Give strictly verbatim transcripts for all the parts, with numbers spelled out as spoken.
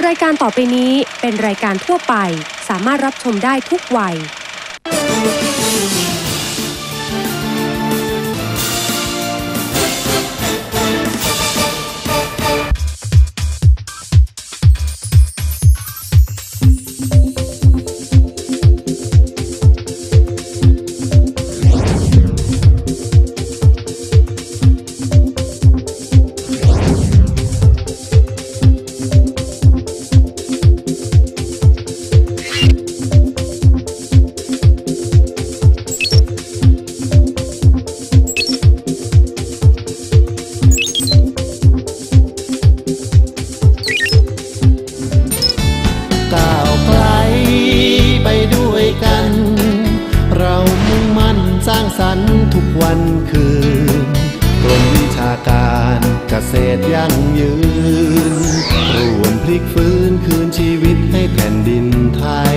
รายการต่อไปนี้เป็นรายการทั่วไปสามารถรับชมได้ทุกวัยทุกวันคืนกรมวิชาการเกษตรยั่งยืนร่วมพลิกฟื้นคืนชีวิตให้แผ่นดินไทย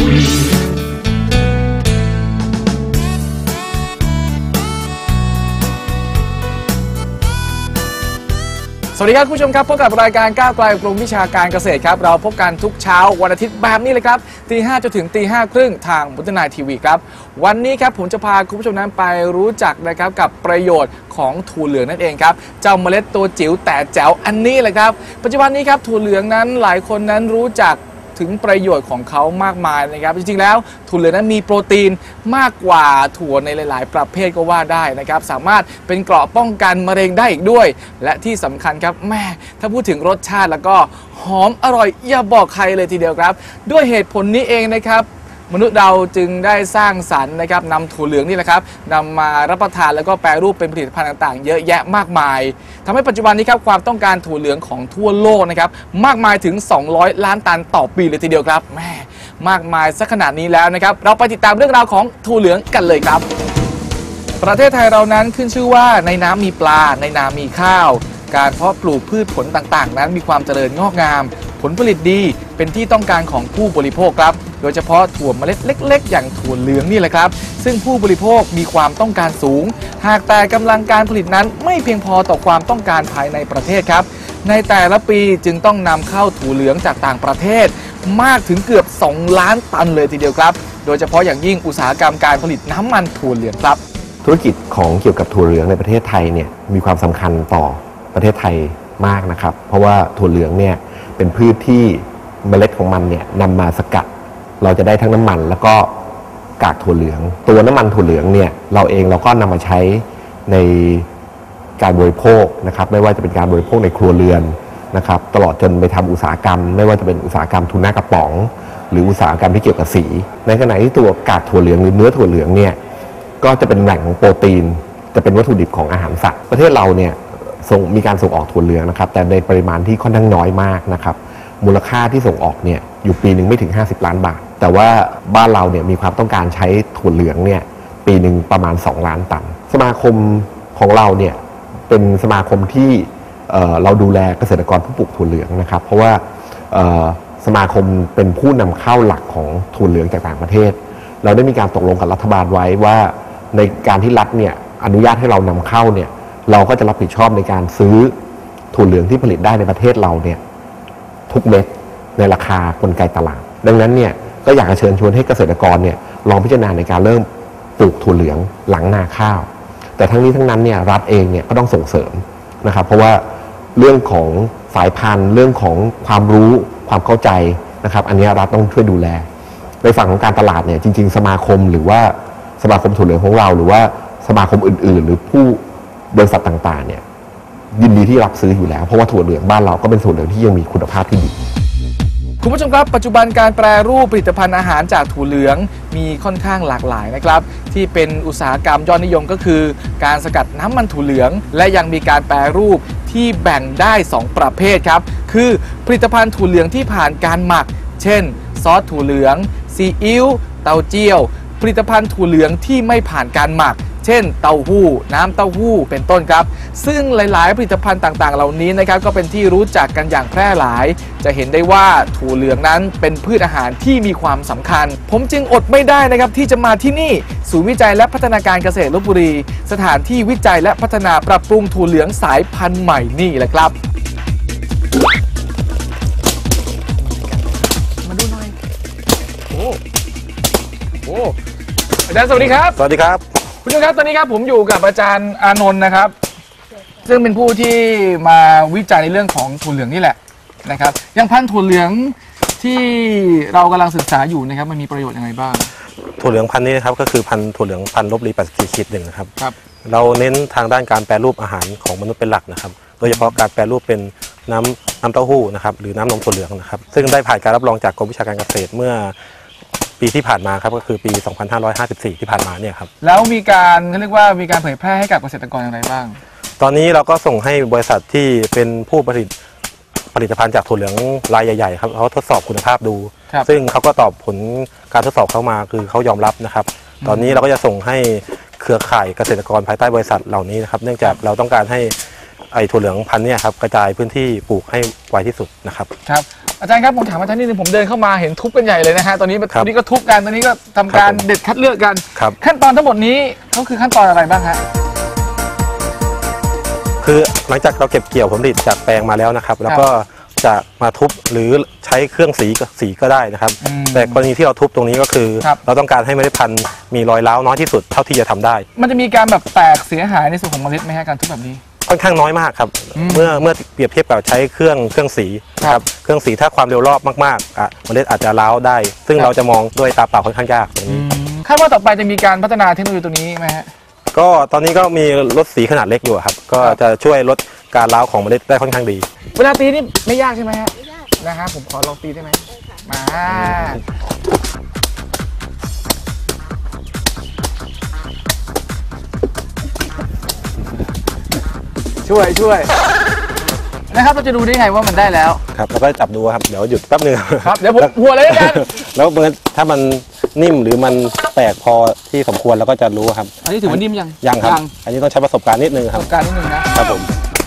สวัสดีครับคุณผู้ชมครับพบกับรายการก้าวไกลกรมวิชาการเกษตรครับเราพบกันทุกเช้าวันอาทิตย์แบบนี้เลยครับตีห้าจนถึงตีห้าครึ่งทางบุตรนายทีวีครับวันนี้ครับผมจะพาคุณผู้ชมนั้นไปรู้จักนะครับกับประโยชน์ของถั่วเหลืองนั่นเองครับเจ้าเมล็ดตัวจิ๋วแต่แจ๋วอันนี้เลยครับปัจจุบันนี้ครับถั่วเหลืองนั้นหลายคนนั้นรู้จักถึงประโยชน์ของเขามากมายนะครับจริงๆแล้วถั่วเหลืองนั้นมีโปรตีนมากกว่าถั่วในหลายๆประเภทก็ว่าได้นะครับสามารถเป็นเกราะป้องกันมะเร็งได้อีกด้วยและที่สำคัญครับแม่ถ้าพูดถึงรสชาติแล้วก็หอมอร่อยอย่าบอกใครเลยทีเดียวครับด้วยเหตุผลนี้เองนะครับมนุษย์เราจึงได้สร้างสรรค์นะครับนำถั่วเหลืองนี่แหละครับนำมารับประทานแล้วก็แปรรูปเป็นผลิตภัณฑ์ต่างๆเยอะแยะมากมายทำให้ปัจจุบันนี้ครับความต้องการถั่วเหลืองของทั่วโลกนะครับมากมายถึงสองร้อยล้านตันต่อปีเลยทีเดียวครับแม่มากมายสักขนาดนี้แล้วนะครับเราไปติดตามเรื่องราวของถั่วเหลืองกันเลยครับประเทศไทยเรานั้นขึ้นชื่อว่าในน้ำมีปลาในนามีข้าวการเพาะปลูกพืชผลต่างๆนั้นมีความเจริญงอกงามผลผลิตดีเป็นที่ต้องการของผู้บริโภคครับโดยเฉพาะถั่วเมล็ดเล็กๆอย่างถั่วเหลืองนี่แหละครับซึ่งผู้บริโภคมีความต้องการสูงหากแต่กำลังการผลิตนั้นไม่เพียงพอต่อความต้องการภายในประเทศครับในแต่ละปีจึงต้องนำเข้าถั่วเหลืองจากต่างประเทศมากถึงเกือบสองล้านตันเลยทีเดียวครับโดยเฉพาะอย่างยิ่งอุตสาหกรรมการผลิตน้ำมันถั่วเหลืองครับธุรกิจของเกี่ยวกับถั่วเหลืองในประเทศไทยเนี่ยมีความสำคัญต่อประเทศไทยมากนะครับเพราะว่าถั่วเหลืองเนี่ยเป็นพืชที่เมล็ดของมันเนี่ยนำมาสกัดเราจะได้ทั้งน้ำมันแล้วก็กากถั่วเหลืองตัวน้ำมันถั่วเหลืองเนี่ยเราเองเราก็นำมาใช้ในการบริโภคนะครับไม่ว่าจะเป็นการบริโภคในครัวเรือนนะครับตลอดจนไปทำอุตสาหกรรมไม่ว่าจะเป็นอุตสาหกรรมทูน่ากระป๋องหรืออุตสาหกรรมที่เกี่ยวกับสีในขณะที่ตัวกากถั่วเหลืองหรือเนื้อถั่วเหลืองเนี่ยก็จะเป็นแหล่งของโปรตีนจะเป็นวัตถุดิบของอาหารสัตว์ประเทศเราเนี่ยส่งมีการส่งออกถั่วเหลืองนะครับแต่ในปริมาณที่ค่อนข้างน้อยมากนะครับมูลค่าที่ส่งออกเนี่ยอยู่ปีหนึ่งไม่ถึงห้าสิบล้านบาทแต่ว่าบ้านเราเนี่ยมีความต้องการใช้ถั่วเหลืองเนี่ยปีหนึ่งประมาณสองล้านตันสมาคมของเราเนี่ยเป็นสมาคมที่เอ่อเราดูแลเกษตรกรผู้ปลูกถั่วเหลืองนะครับเพราะว่าเอ่อสมาคมเป็นผู้นำเข้าหลักของถั่วเหลืองจากต่างประเทศเราได้มีการตกลงกับรัฐบาลไว้ว่าในการที่รัฐเนี่ยอนุญาตให้เรานำเข้าเนี่ยเราก็จะรับผิดชอบในการซื้อถั่วเหลืองที่ผลิตได้ในประเทศเราเนี่ยทุกเม็ดในราคากลไกตลาดดังนั้นเนี่ยก็อยากจะเชิญชวนให้เกษตรกรเนี่ยลองพิจารณาในการเริ่มปลูกถั่วเหลืองหลังนาข้าวแต่ทั้งนี้ทั้งนั้นเนี่ยรัฐเองเนี่ยก็ต้องส่งเสริมนะครับเพราะว่าเรื่องของสายพันธุ์เรื่องของความรู้ความเข้าใจนะครับอันนี้รัฐต้องช่วยดูแลในฝั่งของการตลาดเนี่ยจริงๆสมาคมหรือว่าสมาคมถั่วเหลืองของเราหรือว่าสมาคมอื่นๆหรือผู้บริษัทต่างๆเนี่ยยินดีที่รับซื้ออยู่แล้วเพราะว่าถั่วเหลืองบ้านเราก็เป็นถั่วเหลืองที่ยังมีคุณภาพที่ดีคุณผู้ชมครับปัจจุบันการแปรรูปผลิตภัณฑ์อาหารจากถั่วเหลืองมีค่อนข้างหลากหลายนะครับที่เป็นอุตสาหกรรมยอดนิยมก็คือการสกัดน้ำมันถั่วเหลืองและยังมีการแปรรูปที่แบ่งได้สองประเภทครับคือผลิตภัณฑ์ถั่วเหลืองที่ผ่านการหมักเช่นซอสถั่วเหลืองซีอิ๊วเต้าเจี้ยวผลิตภัณฑ์ถั่วเหลืองที่ไม่ผ่านการหมักเช่นเต้าหู้น้ำเต้าหู้เป็นต้นครับซึ่งหลายๆผลิตภัณฑ์ต่างๆเหล่านี้นะครับก็เป็นที่รู้จักกันอย่างแพร่หลายจะเห็นได้ว่าถั่วเหลืองนั้นเป็นพืชอาหารที่มีความสำคัญผมจึงอดไม่ได้นะครับที่จะมาที่นี่ศูนย์วิจัยและพัฒนาการเกษตรลพบุรีสถานที่วิจัยและพัฒนาปรับปรุงถั่วเหลืองสายพันธุ์ใหม่นี่แหละครับอ้อาจารย์สวัสดีครับสวัสดีครับคุณผู้ชมครับตอนนี้ครับผมอยู่กับอาจารย์อานนท์นะครับซึ่งเป็นผู้ที่มาวิจัยในเรื่องของถั่วเหลืองนี่แหละนะครับอย่างพันธุ์ถั่วเหลืองที่เรากำลังศึกษาอยู่นะครับมันมีประโยชน์ยังไงบ้างถั่วเหลืองพันธุ์นี้นะครับก็คือพันธุ์ถั่วเหลืองพันธุ์ลบบุรีแปดสิบสี่ขีดหนึ่งนะครับครับเราเน้นทางด้านการแปรรูปอาหารของมนุษย์เป็นหลักนะครับโดยเฉพาะการแปรรูปเป็นน้ำน้ำเต้าหู้นะครับหรือน้ำนมถั่วเหลืองนะครับซึ่งได้ผ่านการรับรองจากกรมวิชาการเกษตรเมื่อปีที่ผ่านมาครับก็คือปี สองพันห้าร้อยห้าสิบสี่ ที่ผ่านมาเนี่ยครับแล้วมีการเขาเรียกว่ามีการเผยแพร่ให้กับเกษตรกรอย่างไรบ้างตอนนี้เราก็ส่งให้บริษัทที่เป็นผู้ผลิตผลิตภัณฑ์จากถั่วเหลืองรายใหญ่ๆครับเขาทดสอบคุณภาพดูครับซึ่งเขาก็ตอบผลการทดสอบเข้ามาคือเขายอมรับนะครับ ตอนนี้เราก็จะส่งให้เครือข่ายเกษตรกรภายใต้บริษัทเหล่านี้นะครับเนื่องจากเราต้องการให้ไอ้ถั่วเหลืองพันธุ์เนี่ยครับกระจายพื้นที่ปลูกให้ไวที่สุดนะครับครับอาจารย์ครับผมถามอาจารย์นิดนึงผมเดินเข้ามาเห็นทุบกันใหญ่เลยนะฮะตอนนี้ครับตอนนี้ก็ทุบกันตอนนี้ก็ทำการครับผมเด็ดคัดเลือกกันครับขั้นตอนทั้งหมดนี้เขาคือขั้นตอนอะไรบ้างฮะคือหลังจากเราเก็บเกี่ยวผลผลิตจากแปลงมาแล้วนะครับ แล้วก็จะมาทุบหรือใช้เครื่องสีก็สีก็ได้นะครับอืมแต่กรณีที่เราทุบตรงนี้ก็คือครับเราต้องการให้เมล็ดพันธุ์มีรอยร้าวน้อยที่สุดเท่าที่จะทำได้มันจะมีการแบบแตกเสียหายในส่วนของเมล็ดไหมฮะการทุบแบบนี้ค่อนข้างน้อยมากครับอืมเมื่อเมื่อเปรียบเทียบกับใช้เครื่องเครื่องสีนะครับเครื่องสีถ้าความเร็วรอบมากๆอ่ะเมล็ดอาจจะร้าวได้ ซึ่งครับเราจะมองด้วยตาเปล่าค่อนข้างยากตรงนี้คาดว่าต่อไปจะมีการพัฒนาเทคโนโลยีตัวนี้ไหมฮะก็ตอนนี้ก็มีรถสีขนาดเล็กอยู่ครับ ก็ครับจะช่วยลดการร้าวของเมล็ดได้ค่อนข้างดีเวลาตีนี่ไม่ยากใช่ไหมฮะไม่ยากนะฮะผมขอลองตีได้ไหมมาช่วยช่วยนะครับเราจะดูได้ไงว่ามันได้แล้วครับแล้วก็จับดูครับเดี๋ยวหยุดแป๊บนึงครับเดี๋ยวผมหัวเลยแล้วกันแล้วเมื่อถ้ามันนิ่มหรือมันแตกพอที่สมควรเราก็จะรู้ครับอันนี้ถือว่านิ่มยังยังครับ อันนี้ต้องใช้ประสบการณ์นิดนึงปคระรัสบบการณ์นิดนึงนะครับผม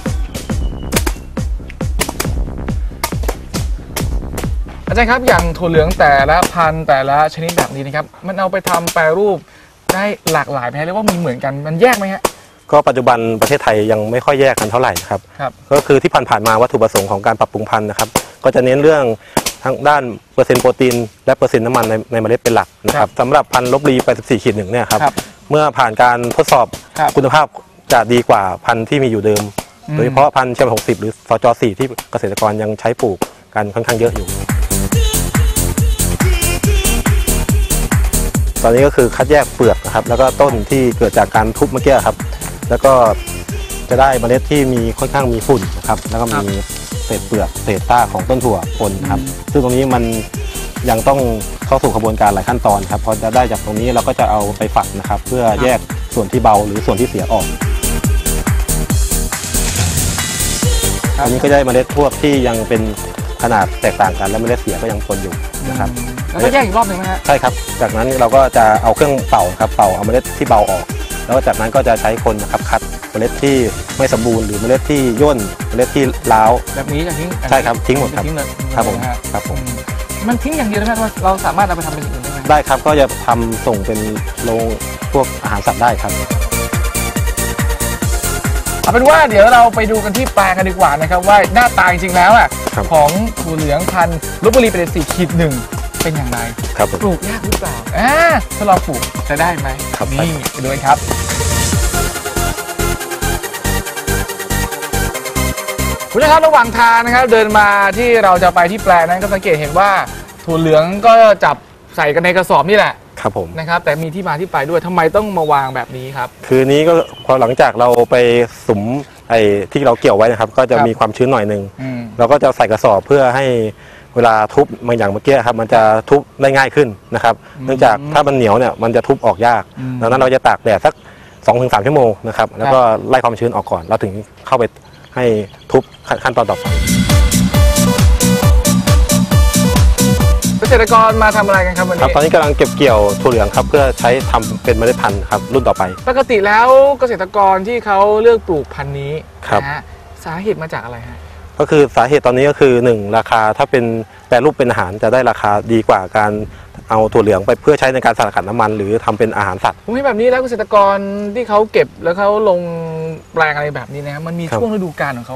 อาจารย์ครับอย่างถั่วเหลืองแต่ละพันธุ์แต่ละชนิดแบบนี้นะครับมันเอาไปทำแปรรูปได้หลากหลายไหมฮะหรือว่ามีเหมือนกันมันแยกไหมฮะก็ปัจจุบันประเทศไทยยังไม่ค่อยแยกกันเท่าไหร่นะครับครับก็คือที่ผ่านๆมาวัตถุประสงค์ของการปรับปรุงพันธุ์นะครับ ก็จะเน้นเรื่องทั้งด้านเปอร์เซ็นต์โปรตีนและเปอร์เซ็นต์น้ำมันในในเมล็ดเป็นหลักนะครับสำหรับพันธุ์ลบบุรีแปดสิบสี่ขีดหนึ่งเนี่ยครับครับเมื่อผ่านการทดสอบครับคุณภาพจะดีกว่าพันธุ์ที่มีอยู่เดิมอืมโดยเฉพาะพันธุ์เชมหกสิบหรือสจสี่ที่เกษตรกรยังใช้ปลูกกันค่อนข้างเยอะอยู่ ตอนนี้ก็คือคัดแยกเปลือกนะครับแล้วก็ต้นที่เกิดจากการทุบเมื่อกี้ครับ แล้วก็จะได้เมล็ดที่มีค่อนข้างมีฝุ่นนะครับแล้วก็มีเศษเปลือกเศษต้าของต้นถั่วปนครับซึ่งตรงนี้มันยังต้องเข้าสู่กระบวนการหลายขั้นตอนครับพอจะได้จากตรงนี้เราก็จะเอาไปฝักนะครับ เพื่อแยกส่วนที่เบาหรือส่วนที่เสียออกอันนี้ก็ได้เมล็ดพวกที่ยังเป็นขนาดแตกต่างกันและเมล็ดเสียก็ยังปนอยู่นะครับแล้วก็แยกอีกรอบหนึ่งไหมฮะใช่ครับ จากนั้นเราก็จะเอาเครื่องเป่าครับ เป่าเอาเมล็ดที่เบาออก แล้วจากนั้นก็จะใช้คนนะครับคัดเมล็ดที่ไม่สมบูรณ์หรือเมล็ดที่ย่น เมล็ดที่ร้าวแบบนี้จะทิ้งใช่ครับทิ้งหมดครับทิ้งเลยครับผมนะฮะครับผมมันทิ้งอย่างเดียวได้ไหมว่าเราสามารถเอาไปทำเป็นอย่างอื่นได้ไหมได้ครับ ก็จะทำส่งเป็นโรงพวกอาหารสัตว์ได้ครับเอาเป็นว่าเดี๋ยวเราไปดูกันที่แปลงกันดีกว่านะครับว่าหน้าตาจริงๆแล้วอ่ะครับของถั่วเหลืองพันธุ์ลพบุรีเป็นสี่ขีดหนึ่งเป็นอย่างไรครับผมปลูกยากหรือเปล่าอ่าถ้าลองปลูกจะได้ไหมครับนี่ไปดูกันครับคุณผู้ชมครับระหว่างทางนะครับเดินมาที่เราจะไปที่แปลงนั้นก็สังเกตเห็นว่าถั่วเหลืองก็จับใส่กันในกระสอบนี่แหละครับผมนะครับแต่มีที่มาที่ไปด้วยทำไมต้องมาวางแบบนี้ครับคือนี้ก็พอหลังจากเราไปสุมไอ้ที่เราเกี่ยวไว้นะครับ ก็จะครับมีความชื้นหน่อยหนึ่งอืมเราก็จะใส่กระสอบเพื่อให้เวลาทุบบางอย่างเมื่อกี้ครับมันจะทุบได้ง่ายขึ้นนะครับ เนื่องจากถ้ามันเหนียวเนี่ยมันจะทุบออกยากอืมดังนั้นเราจะตากแดดสัก สองถึงสาม ชั่วโมงนะครับแล้วก็ไล่ความชื้นออกก่อนเราถึงเข้าไปให้ทุบขั้นตอนต่อไปเกษตรกรมาทำอะไรกันครับวันครับนี้ตอนนี้กำลังเก็บเกี่ยวถั่วเหลืองครับเพื่อใช้ทำเป็นเมล็ดพันธุ์ครับรุ่นต่อไปปกติแล้วเกษตรกรที่เขาเลือกปลูกพันธุ์นี้ครับนะฮะสาเหตุมาจากอะไรฮะก็คือสาเหตุตอนนี้ก็คือหนึ่งราคาถ้าเป็นแปรรูปเป็นอาหารจะได้ราคาดีกว่าการเอาถั่วเหลืองไปเพื่อใช้ในการสกัดน้ำมันหรือทำเป็นอาหารสัตว์ผมเห็นแบบนี้แล้วเกษตรกรที่เขาเก็บแล้วเขาลงแปลงอะไรแบบนี้นะมันมีครับช่วงฤดูกาลของเขาไหม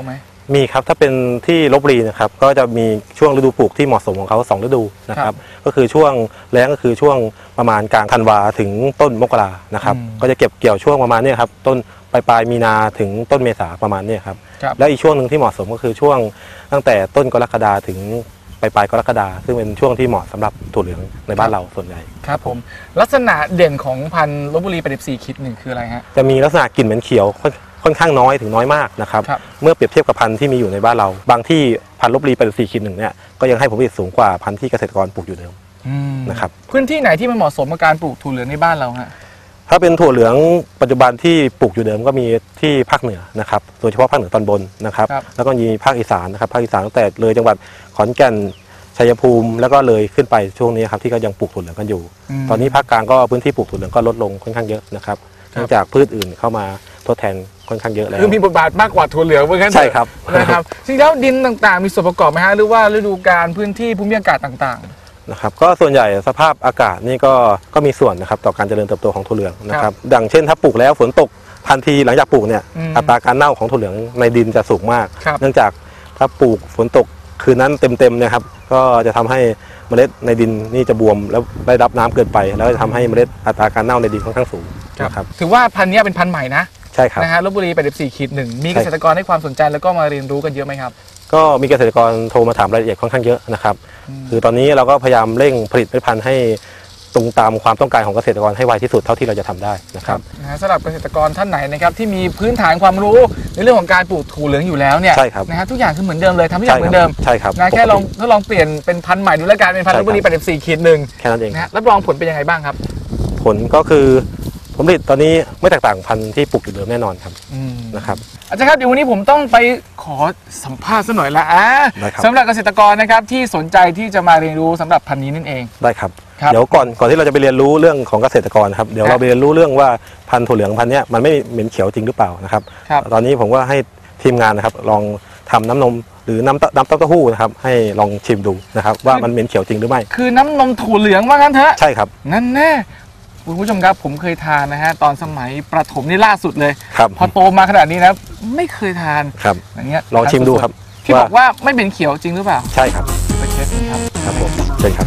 มีครับถ้าเป็นที่ลพบุรีนะครับก็จะมีช่วงฤดูปลูกที่เหมาะสมของเขาสองฤดูนะครับก็คือช่วงแล้งก็คือช่วงประมาณกลางธันวาถึงต้นมกรานะครับก็จะเก็บเกี่ยวช่วงประมาณนี้ครับต้นปลายปลายมีนาถึงต้นเมษาประมาณนี้ครับแล้วอีกช่วงหนึ่งที่เหมาะสมก็คือช่วงตั้งแต่ต้นกรกฎาถึงปลายปลายกรกฎาซึ่งเป็นช่วงที่เหมาะสำหรับถั่วเหลืองในบ้านเราส่วนใหญ่ครับผมลักษณะเด่นของพันธุ์ลพบุรีแปดสิบสี่คิดหนึ่งคืออะไรฮะจะมีลักษณะกลิ่นเหม็นเขียวค่อนข้างน้อยถึงน้อยมากนะครับเมื่อเปรียบเทียบกับพันธุ์ที่มีอยู่ในบ้านเราบางที่พันธุ์ลพบุรีแปดสิบสี่คิดหนึ่งเนี่ยก็ยังให้ผลผลิตสูงกว่าพันธุ์ที่เกษตรกรปลูกอยู่เดิมนะครับพื้นที่ไหนที่มันเหมาะสมกับการปลูกถั่วเหลืองในบ้านเราฮะถ้าเป็นถั่วเหลืองปัจจุบันที่ปลูกอยู่เดิมก็มีที่ภาคเหนือนะครับโดยเฉพาะภาคเหนือตอนบนนะครับแล้วก็มีภาคอีสานนะครับภาคอีสานตั้งแต่เลยจังหวัดขอนแก่นชัยภูมิแล้วก็เลยขึ้นไปช่วงนี้ครับที่ก็ยังปลูกถั่วเหลืองกันอยู่ตอนนี้ภาคกลางก็พื้นที่ปลูกถั่วเหลืองก็ลดลงค่อนข้างเยอะนะครับเนื่องจากพืชอื่นเข้ามาทดแทนค่อนข้างเยอะแล้วคือมีบทบาทมากกว่าถั่วเหลืองเหมือนกันใช่ครับนะครับจริงแล้วดินต่างๆมีส่วนประกอบไหมฮะหรือว่าฤดูกาลพื้นที่ภูมิอากาศต่างๆนะครับก็ส่วนใหญ่สภาพอากาศนี่ก็ก็มีส่วนนะครับต่อการเจริญเติบโตของถั่วเหลืองนะครับดังเช่นถ้าปลูกแล้วฝนตกทันทีหลังจากปลูกเนี่ยอัตราการเน่าของถั่วเหลืองในดินจะสูงมากเนื่องจากถ้าปลูกฝนตกคืนนั้นเต็มๆเนี่ยครับก็จะทำให้เมล็ดในดินนี่จะบวมแล้วได้รับน้ำเกินไปแล้วจะทำให้เมล็ดอัตราการเน่าในดินค่อนข้างสูงนะครับถือว่าพันธุ์นี้เป็นพันธุ์ใหม่นะใช่ครับนะฮะลพบุรีแปดสิบสี่ขีดหนึ่งมีเกษตรกรให้ความสนใจแล้วก็มาเรียนรู้กันเยอะไหมครับก็มีเกษตรกรโทรมาถามรายละเอียดค่อนข้างเยอะนะครับคือตอนนี้เราก็พยายามเร่งผลิตผลิตภัณฑ์ให้ตรงตามความต้องการของเกษตรกรให้ไวที่สุดเท่าที่เราจะทำได้นะครับนะสำหรับเกษตรกรท่านไหนนะครับที่มีพื้นฐานความรู้ในเรื่องของการปลูกถั่วเหลืองอยู่แล้วเนี่ยนะฮะทุกอย่างคือเหมือนเดิมเลยทำทุกอย่างเหมือนเดิมใช่ครับนะแค่ลองถ้าลองเปลี่ยนเป็นพันธุ์ใหม่ดูแล้วกันเป็นพันธุ์ลพบุรีแปดสิบสี่ขีดหนึ่งแค่นั้นเองนะรับรองผลเป็นยังไงบ้างครับผลก็คือผลผลิตตอนนี้ไม่แตกต่างพันธุ์ที่ปลูกอยู่เดิมแน่นอนครับนะครับอาจารย์ครับเดี๋ยววันนี้ผมต้องไปขอสัมภาษณ์สักหน่อยละอ่ะสำหรับเกษตรกรนะครับที่สนใจที่จะมาเรียนรู้สำหรับพันธุ์นี้นั่นเองได้ครับเดี๋ยวก่อนก่อนที่เราจะไปเรียนรู้เรื่องของเกษตรกรครับเดี๋ยวเราไปเรียนรู้เรื่องว่าพันธุ์ถั่วเหลืองพันธุ์นี้มันไม่เหม็นเขียวจริงหรือเปล่านะครับตอนนี้ผมก็ให้ทีมงานนะครับลองทำน้ำนมหรือน้ำน้ำเต้าหู้นะครับให้ลองชิมดูนะครับว่ามันเหม็นเขียวจริงหรือไม่คือน้ำนมถั่วเหลืองว่างั้นเถอะใช่ครับนั่นแน่คุณผู้ชมครับผมเคยทานนะฮะตอนสมัยประถมนี่ล่าสุดเลยพอโตมาขนาดนี้นะไม่เคยทานครับอย่างเงี้ยลองชิมดูครับที่บอกว่าไม่เป็นเขียวจริงหรือเปล่าใช่ครับไปเทสกันครับครับผมเชิญครับ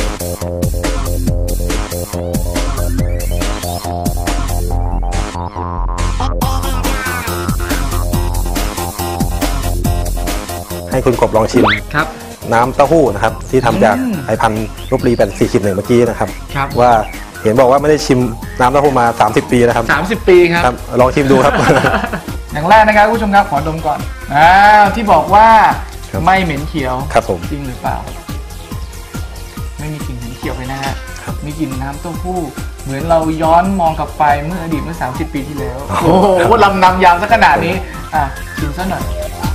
ให้คุณกบลองชิมครับน้ำเต้าหู้นะครับที่ทำจากไอพันธุ์ลพบุรีแปดสิบสี่ขีดหนึ่งเมื่อกี้นะครับว่าเห็นบอกว่าไม่ได้ชิมน้ำเต้าหู้มาสามสิบปีนะครับสามสิบปีครับลองชิมดูครับอย่างแรกนะครับผู้ชมครับขอดมก่อนอ่าที่บอกว่าไม่เหม็นเขียวครับผมจริงหรือเปล่าไม่มีกลิ่นเหม็นเขียวเลยนะฮะมีกลิ่นน้ำเต้าหู้เหมือนเราย้อนมองกลับไปเมื่ออดีตเมื่อสามสิบปีที่แล้วโอ้โหลำนำยาวซะขนาดนี้อ่ะชิมซะหน่อย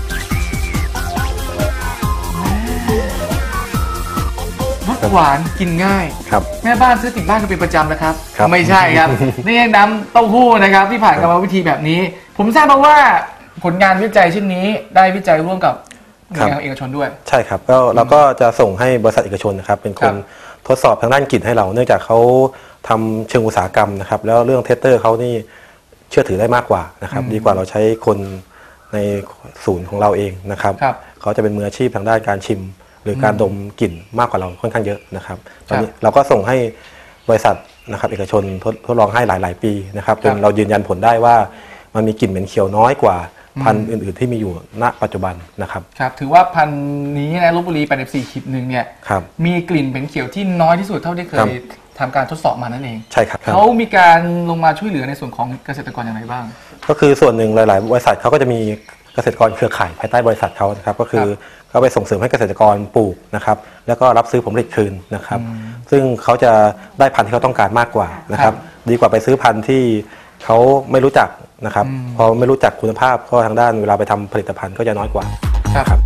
รสหวานกินง่ายครับแม่บ้านซื้อติดบ้านกันเป็นประจำนะครับไม่ใช่ครับนี่น้ำเต้าหู้นะครับที่ผ่านกรรมวิธีแบบนี้ผมทราบมาว่าผลงานวิจัยชิ้นนี้ได้วิจัยร่วมกับหน่วยงานเอกชนด้วยใช่ครับก็เราก็จะส่งให้บริษัทเอกชนนะครับเป็นคนทดสอบทางด้านกลิ่นให้เราเนื่องจากเขาทำเชิงอุตสาหกรรมนะครับแล้วเรื่องเทสเตอร์เขานี่เชื่อถือได้มากกว่านะครับดีกว่าเราใช้คนในศูนย์ของเราเองนะครับเขาจะเป็นมืออาชีพทางด้านการชิมหรือการดมกลิ่นมากกว่าเราค่อนข้างเยอะนะครับตอนนี้เราก็ส่งให้บริษัทนะครับเอกชนทดทดลองให้หลายๆปีนะครับจนเรายืนยันผลได้ว่ามันมีกลิ่นเหม็นเขียวน้อยกว่าพันธุ์อื่นๆที่มีอยู่ณปัจจุบันนะครับครับถือว่าพันธุ์นี้นะลพบุรีแปดสิบสี่ขีดหนึ่งเนี่ยมีกลิ่นเหม็นเขียวที่น้อยที่สุดเท่าที่เคยทำการทดสอบมานั่นเองใช่ครับเขามีการลงมาช่วยเหลือในส่วนของเกษตรกรอย่างไรบ้างก็คือส่วนหนึ่งหลายๆบริษัทเขาก็จะมีเกษตรกรเครือข่ายภายใต้บริษัทเขานะครับก็คือเขาไปส่งเสริมให้เกษตรกรปลูกนะครับแล้วก็รับซื้อผลผลิตคืนนะครับซึ่งเขาจะได้พันธุ์ที่เขาต้องการมากกว่านะครับดีกว่าไปซื้อพันธุ์ที่เขาไม่รู้จักนะครับพอไม่รู้จักคุณภาพก็ทางด้านเวลาไปทำผลิตภัณฑ์ก็จะน้อยกว่าครับ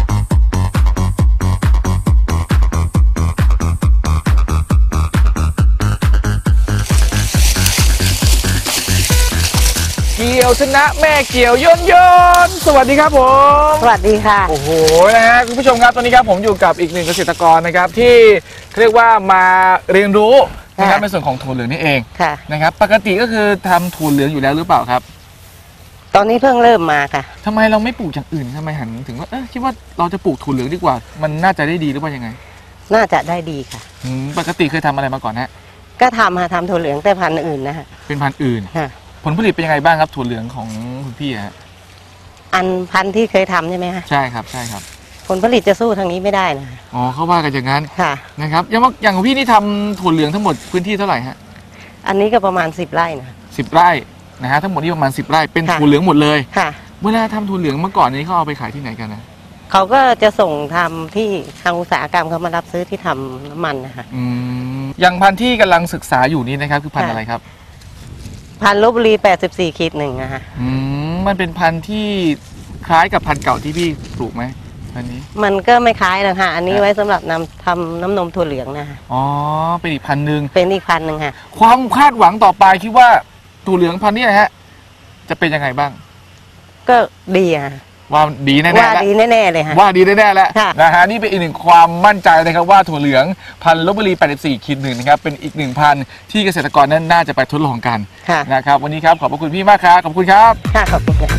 เกี่ยวชนะแม่เกี่ยวย้อนย้อนสวัสดีครับผมสวัสดีค่ะโอ้โหนะฮะคุณผู้ชมครับตอนนี้ครับผมอยู่กับอีกหนึ่งเกษตรกรนะครับที่เรียกว่ามาเรียนรู้นะครับในส่วนของถั่วเหลืองนี่เองนะครับปกติก็คือทำถั่วเหลืองอยู่แล้วหรือเปล่าครับตอนนี้เพิ่งเริ่มมาค่ะทำไมเราไม่ปลูกอย่างอื่นทำไมหันถึงว่าเออคิดว่าเราจะปลูกถั่วเหลืองดีกว่า มันน่าจะได้ดีหรือว่ายังไงน่าจะได้ดีค่ะปกติเคยทำอะไรมาก่อนฮะก็ทำค่ะทำถั่วเหลืองแต่พันธุ์อื่นนะฮะเป็นพันธุ์อื่นผลผลิตเป็นยังไงบ้างครับถั่วเหลืองของคุณพี่ฮะอันพันธุ์ที่เคยทำใช่ไหมคะใช่ครับใช่ครับผลผลิตจะสู้ทางนี้ไม่ได้นะอ๋อเขาว่ากันอย่างนั้นค่ะนะครับอย่างว่าอย่างของพี่นี่ทำถั่วเหลืองทั้งหมดพื้นที่เท่าไหร่ฮะอันนี้ก็ประมาณสิบไร่นะสิบไร่นะฮะทั้งหมดนี่ประมาณสิบไร่เป็นถั่วเหลืองหมดเลยค่ะเวลาทำถั่วเหลืองเมื่อก่อนนี้เขาเอาไปขายที่ไหนกันนะเขาก็จะส่งทำที่ทางอุตสาหกรรมเขามารับซื้อที่ทำน้ำมันนะคะอืมอย่างพันธุ์ที่กำลังศึกษาอยู่นี่นะครับคือพันธุ์อะไรครับพันธุ์ลพบุรีแปดสิบสี่ขีดหนึ่งนะคะอืมมันเป็นพันธุ์ที่คล้ายกับพันธุ์เก่าที่พี่ปลูกไหมอันนี้มันก็ไม่คล้ายนะคะอันนี้ไว้สำหรับนำทำน้ำนมถั่วเหลืองนะคะอ๋อเป็นอีกพันธุ์หนึ่งเป็นอีกพันธุ์หนึ่งค่ะความคาดหวังต่อไปคิดว่าถั่วเหลืองพันธุ์นี้นะฮะจะเป็นยังไงบ้างก็ดีค่ะว่าดีแน่ๆว่าดีแน่ๆเลยค่ะว่าดีแน่ๆแล้วนะฮะนี่เป็นอีกหนึ่งความมั่นใจนะครับว่าถั่วเหลืองพันธุ์ลพบุรีแปดสิบสี่ขีดหนึ่งนะครับเป็นอีกหนึ่งพันธุ์ที่เกษตรกรนั้นน่าจะไปทดลองกันนะครับวันนี้ครับขอบพระคุณพี่มากครับขอบคุณครับค่ะขอบคุณครับ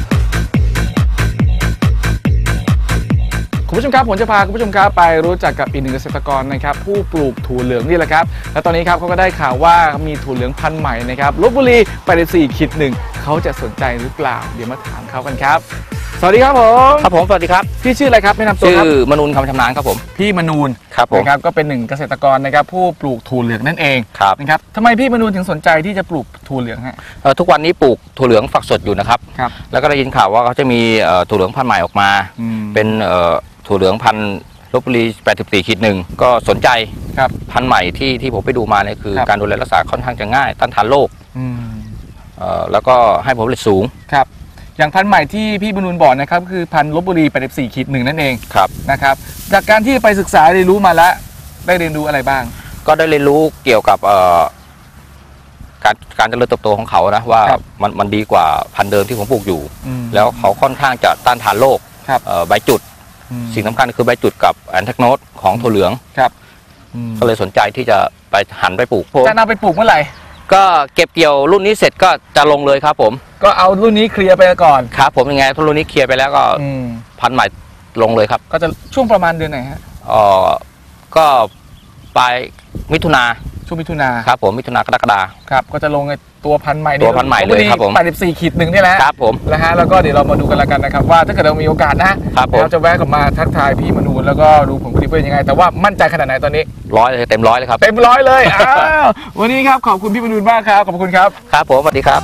คุณผู้ชมครับผมจะพาคุณผู้ชมครับไปรู้จักกับอีกหนึ่งเกษตรกรนะครับผู้ปลูกถั่วเหลืองนี่แหละครับและตอนนี้ครับเขาก็ได้ข่าวว่ามีถั่วเหลืองพันธุ์ใหม่นะครับลพบุรีแปดสิบสี่ขีดหนึ่งเขาจะสนใจหรือเปล่าเดี๋ยวมาถามเขากันครับสวัสดีครับผมครับผมสวัสดีครับพี่ชื่ออะไรครับแนะนำตัวครับชื่อมนูนคำชำนาญครับผมพี่มนูนครับผมนะครับก็เป็นหนึ่งเกษตรกรนะครับผู้ปลูกถั่วเหลืองนั่นเองครับนะครับทำไมพี่มนูนถึงสนใจที่จะปลูกถั่วเหลืองฮะทุกวันนี้ปลูกถั่วเหลืองฝักสดอยู่นะครับครับแล้วก็ได้ยินข่าวว่าเขาจะมีถั่วเหลืองพันธุ์ใหม่ออกมาเป็นถั่วเหลืองพันธุ์ลพบุรีแปดสิบสี่ขีดหนึ่งก็สนใจครับพันธุ์ใหม่ที่ที่ผมไปดูมาเนี่ยคือการดูแลรักษาค่อนข้างจะง่ายต้านทานโรคแล้วก็ให้ผลผลิตสูงครับอย่างพันธุ์ใหม่ที่พี่บรรลุบอกนะครับคือพันธุ์ลพบุรีแปดสิบสี่ขีดหนึ่งนั่นเองครับนะครับจากการที่ไปศึกษาเรียนรู้มาแล้วได้เรียนรู้อะไรบ้างก็ได้เรียนรู้เกี่ยวกับการการเจริญเติบโตของเขานะว่ามันมันดีกว่าพันธุ์เดิมที่ผมปลูกอยู่แล้วเขาค่อนข้างจะต้านทานโรคใบจุดสิ่งสำคัญคือใบจุดกับแอนแทกโนสของถั่วเหลืองครับก็เลยสนใจที่จะไปหันไปปลูกจะนำไปปลูกเมื่อไหร่ก็เก็บเกี่ยวรุ่นนี้เสร็จก็จะลงเลยครับผมก็เอารุ่นนี้เคลียร์ไปก่อนครับผมยังไงรุ่นนี้เคลียร์ไปแล้วก็พันใหม่ลงเลยครับก็จะช่วงประมาณเดือนไหนฮะอ๋อก็ปลายมิถุนาช่วงมิถุนาครับผมมิถุนากรกฎาครับก็จะลงในตัวพันใหม่ตัวพันใหม่เลยครับผมแปดสิบสี่ขีดหนึ่งนี่แหละครับผมนะฮะแล้วก็เดี๋ยวเรามาดูกันแล้วกันนะครับว่าถ้าเกิดเรามีโอกาสนะครับเราจะแวะกลับมาทักทายพี่มนูนแล้วก็ดูผลผลิตเป็นยังไงแต่ว่ามั่นใจขนาดไหนตอนนี้ร้อยเลยเต็มร้อยเลยครับเต็มร้อยเลยอ้าววันนี้ครับขอบคุณพี่มนูนมากครับขอบคุณครับครับผมสวัสดีครับ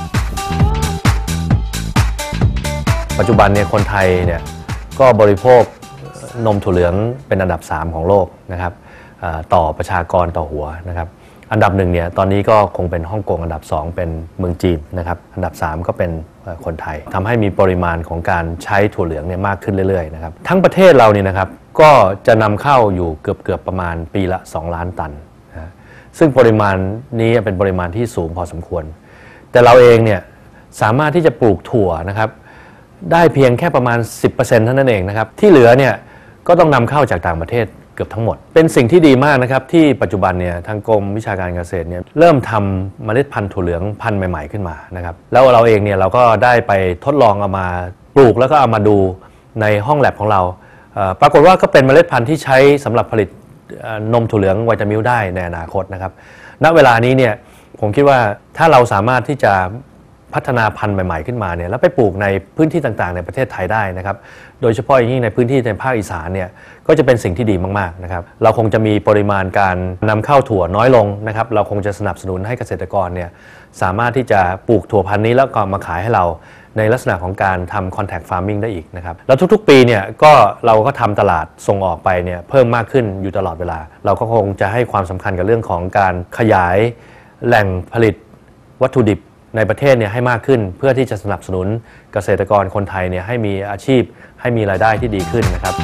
ปัจจุบันเนี่ยคนไทยเนี่ยก็บริโภคนมถั่วเหลืองเป็นอันดับสามของโลกนะครับต่อประชากรต่อหัวนะครับอันดับหนึ่งเนี่ยตอนนี้ก็คงเป็นฮ่องกงอันดับสองเป็นเมืองจีนนะครับอันดับสามก็เป็นคนไทยทำให้มีปริมาณของการใช้ถั่วเหลืองเนี่ยมากขึ้นเรื่อยๆนะครับทั้งประเทศเราเนี่ยนะครับก็จะนำเข้าอยู่เกือบๆประมาณปีละสองล้านตันนะซึ่งปริมาณนี้เป็นปริมาณที่สูงพอสมควรแต่เราเองเนี่ยสามารถที่จะปลูกถั่วนะครับได้เพียงแค่ประมาณ สิบเปอร์เซ็นต์ เท่านั้นเองนะครับที่เหลือเนี่ยก็ต้องนำเข้าจากต่างประเทศเกือบทั้งหมดเป็นสิ่งที่ดีมากนะครับที่ปัจจุบันเนี่ยทางกรมวิชาการเกษตรเนี่ยเริ่มทำเมล็ดพันธุ์ถั่วเหลืองพันธุ์ใหม่ๆขึ้นมานะครับแล้วเราเองเนี่ยเราก็ได้ไปทดลองเอามาปลูกแล้วก็เอามาดูในห้องแลบของเราปรากฏว่าก็เป็นเมล็ดพันธุ์ที่ใช้สำหรับผลิตนมถั่วเหลืองไวตามิลได้ในอนาคตนะครับณเวลานี้เนี่ยผมคิดว่าถ้าเราสามารถที่จะพัฒนาพันธุ์ใหม่ๆขึ้นมาเนี่ยแล้วไปปลูกในพื้นที่ต่างๆในประเทศไทยได้นะครับโดยเฉพาะอย่างยิ่งในพื้นที่ในภาคอีสานเนี่ยก็จะเป็นสิ่งที่ดีมากๆนะครับเราคงจะมีปริมาณการนำเข้าถั่วน้อยลงนะครับเราคงจะสนับสนุนให้เกษตรกรเนี่ยสามารถที่จะปลูกถั่วพันธุ์นี้แล้วก็มาขายให้เราในลักษณะของการทำ contact farming ได้อีกนะครับแล้วทุกๆปีเนี่ยก็เราก็ทำตลาดส่งออกไปเนี่ยเพิ่มมากขึ้นอยู่ตลอดเวลาเราก็คงจะให้ความสำคัญกับเรื่องของการขยายแหล่งผลิตวัตถุดิบในประเทศเนี่ยให้มากขึ้นเพื่อที่จะสนับสนุนเกษตรกรคนไทยเนี่ยให้มีอาชีพให้มีรายได้ที่ดีขึ้นนะครับ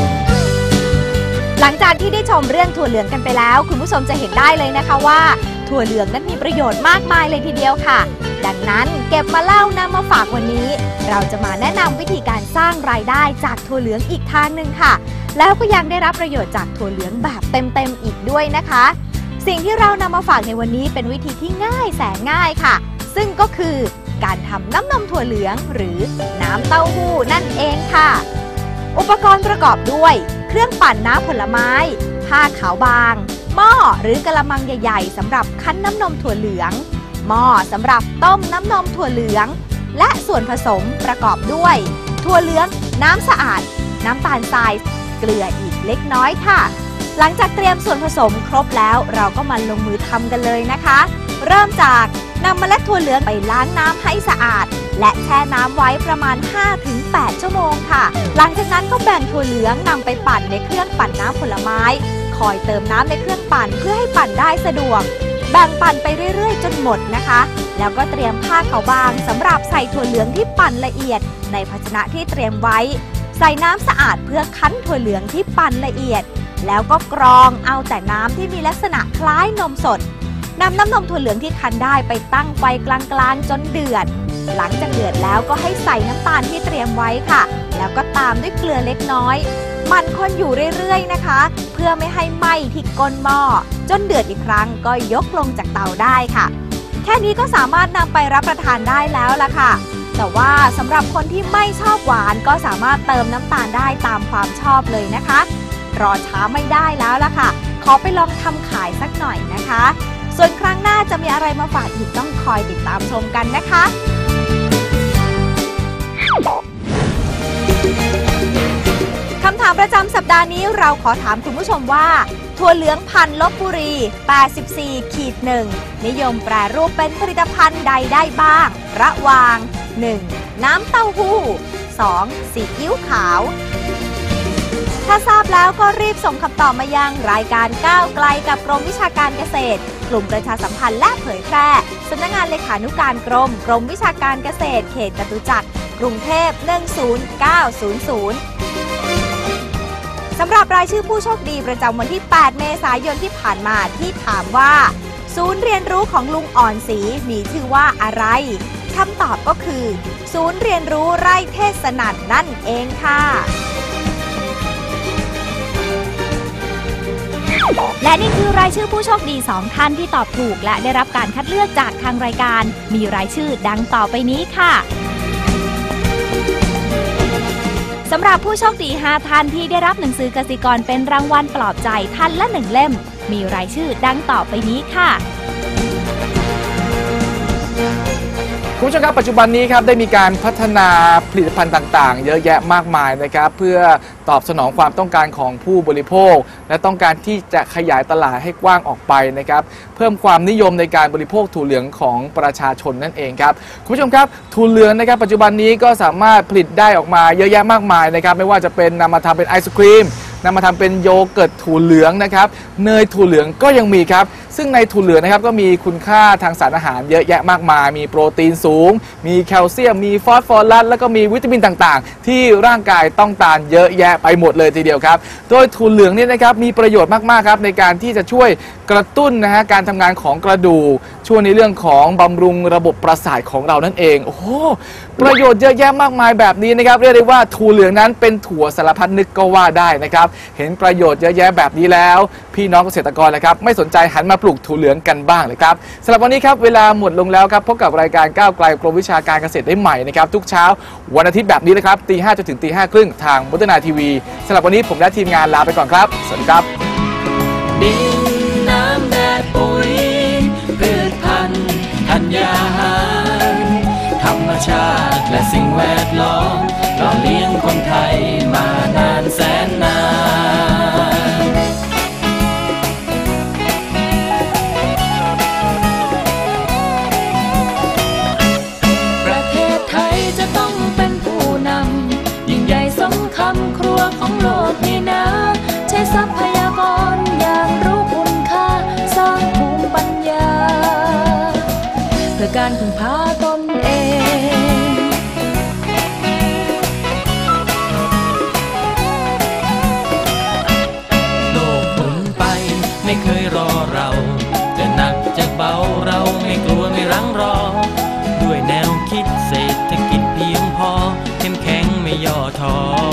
หลังจากที่ได้ชมเรื่องถั่วเหลืองกันไปแล้วคุณผู้ชมจะเห็นได้เลยนะคะว่าถถั่วเหลืองนั้นมีประโยชน์มากมายเลยทีเดียวค่ะดังนั้นเก็บมาเล่านำมาฝากวันนี้เราจะมาแนะนำวิธีการสร้างรายได้จากถั่วเหลืองอีกทางหนึ่งค่ะแล้วก็ยังได้รับประโยชน์จากถั่วเหลืองแบบเต็มๆอีกด้วยนะคะสิ่งที่เรานำมาฝากในวันนี้เป็นวิธีที่ง่ายแสนง่ายค่ะซึ่งก็คือการทำน้ำนมถั่วเหลืองหรือน้ำเต้าหู้นั่นเองค่ะอุปกรณ์ประกอบด้วยเครื่องปั่นน้ำผลไม้ผ้าขาวบางหม้อหรือกระมังใหญ่ๆสำหรับคั้นน้ำนมถั่วเหลืองหม้อสำหรับต้มน้ำนมถั่วเหลืองและส่วนผสมประกอบด้วยถั่วเหลืองน้ำสะอาดน้ำตาลทรายเกลืออีกเล็กน้อยค่ะหลังจากเตรียมส่วนผสมครบแล้วเราก็มาลงมือทำกันเลยนะคะเริ่มจากนำเมล็ดถั่วเหลืองไปล้างน้ำให้สะอาดและแช่น้ำไว้ประมาณ ห้าถึงแปด ชั่วโมงค่ะหลังจากนั้นก็แบ่งถั่วเหลืองนำไปปั่นในเครื่องปั่นน้ำผลไม้คอยเติมน้ำในเครื่องปั่นเพื่อให้ปั่นได้สะดวกแบ่งปั่นไปเรื่อยๆจนหมดนะคะแล้วก็เตรียมผ้าขาวบางสำหรับใส่ถั่วเหลืองที่ปั่นละเอียดในภาชนะที่เตรียมไว้ใส่น้ำสะอาดเพื่อคั้นถั่วเหลืองที่ปั่นละเอียดแล้วก็กรองเอาแต่น้ำที่มีลักษณะคล้ายนมสดนำน้ำนมถั่วเหลืองที่คั้นได้ไปตั้งไฟกลางๆจนเดือดหลังจากเดือดแล้วก็ให้ใส่น้ำตาลที่เตรียมไว้ค่ะแล้วก็ตามด้วยเกลือเล็กน้อยมันคนอยู่เรื่อยๆนะคะเพื่อไม่ให้ไหม้ที่ก้นหม้อจนเดือดอีกครั้งก็ยกลงจากเตาได้ค่ะแค่นี้ก็สามารถนำไปรับประทานได้แล้วล่ะค่ะแต่ว่าสำหรับคนที่ไม่ชอบหวานก็สามารถเติมน้ำตาลได้ตามความชอบเลยนะคะรอช้าไม่ได้แล้วล่ะค่ะขอไปลองทำขายสักหน่อยนะคะส่วนครั้งหน้าจะมีอะไรมาฝากอีกต้องคอยติดตามชมกันนะคะคำถามประจำสัปดาห์นี้เราขอถามคุณผู้ชมว่าถั่วเหลืองพันธุ์ลพบุรี แปดสิบสี่ หนึ่ง นิยมแปรรูปเป็นผลิตภัณฑ์ใดได้บ้างระหว่าง หนึ่ง น้ำเต้าหู้ สอง ซีอิ๊วขาวถ้าทราบแล้วก็รีบส่งคำตอบมายังรายการก้าวไกลกับกรมวิชาการเกษตรกลุ่มประชาสัมพันธ์และเผยแพร่สำนักงานเลขานุการกรมกรมวิชาการเกษตรเขตจตุจักรกรุงเทพหนึ่ง ศูนย์ เก้า ศูนย์ ศูนย์สำหรับรายชื่อผู้โชคดีประจำวันที่ แปด เมษายนที่ผ่านมาที่ถามว่าศูนย์เรียนรู้ของลุงอ่อนศรีมีชื่อว่าอะไรคำตอบก็คือศูนย์เรียนรู้ไร่เทศนันนั่นเองค่ะและนี่คือรายชื่อผู้โชคดีสองท่านที่ตอบถูกและได้รับการคัดเลือกจากทางรายการมีรายชื่อดังต่อไปนี้ค่ะสำหรับผู้โชคดีห้าท่านที่ได้รับหนังสือกสิกรเป็นรางวัลปลอบใจท่านละหนึ่งเล่มมีรายชื่อดังต่อไปนี้ค่ะคุณผู้ชมครับปัจจุบันนี้ครับได้มีการพัฒนาผลิตภัณฑ์ต่างๆเยอะแยะมากมายนะครับเพื่อตอบสนองความต้องการของผู้บริโภคและต้องการที่จะขยายตลาดให้กว้างออกไปนะครับเพิ่มความนิยมในการบริโภคถั่วเหลืองของประชาชนนั่นเองครับคุณผู้ชมครับถั่วเหลืองนะครับปัจจุบันนี้ก็สามารถผลิตได้ออกมาเยอะแยะมากมายนะครับไม่ว่าจะเป็นนำมาทำเป็นไอศครีมนำมาทำเป็นโยเกิร์ตถั่วเหลืองนะครับเนยถั่วเหลืองก็ยังมีครับซึ่งในถั่วเหลืองนะครับก็มีคุณค่าทางสารอาหารเยอะแยะมากมายมีโปรตีนสูงมีแคลเซียมมีฟอสฟอรัสแล้วก็มีวิตามินต่างๆที่ร่างกายต้องการเยอะแยะไปหมดเลยทีเดียวครับโดยถั่วเหลืองนี่นะครับมีประโยชน์มากๆครับในการที่จะช่วยกระตุ้นนะฮะการทำงานของกระดูกช่วยในเรื่องของบำรุงระบบประสาทของเรานั่นเองโอ้โหประโยชน์เยอะแยะมากมายแบบนี้นะครับเรียกได้ว่าถั่วเหลืองนั้นเป็นถั่วสารพัดนึกก็ว่าได้นะครับเห็นประโยชน์เยอะแยะแบบนี้แล้วพี่น้องเกษตรกรนะครับไม่สนใจหันมาปลูกถั่วเหลืองกันบ้างเลยครับสำหรับวันนี้ครับเวลาหมดลงแล้วครับพบกับรายการก้าวไกลกรมวิชาการเกษตรได้ใหม่นะครับทุกเช้าวันอาทิตย์แบบนี้นะครับตีห้าจนถึงตีห้าครึ่งทางมุตนาทีวีสำหรับวันนี้ผมและทีมงานลาไปก่อนครับสวัสดีครับดินน้ำแดดปุ๋ยพืชพันธุ์ธัญญาหารธรรมชาติและสิ่งแวดล้อมหล่อเลี้ยงคนไทยมานานแสนนานประเทศไทยจะต้องเป็นผู้นำยิ่งใหญ่สมคำครัวของโลกนี้นะใช้ทรัพยากรอย่างรู้คุณค่าสร้างภูมิปัญญาเพื่อการพึ่งพาตนเองโลกหมุนไปไม่เคยรอเราจะหนักจะเบาเราไม่กลัวไม่รั้งรอด้วยแนวคิดเศรษฐกิจเพียงพอเข้มแข็งไม่ย่อท้อ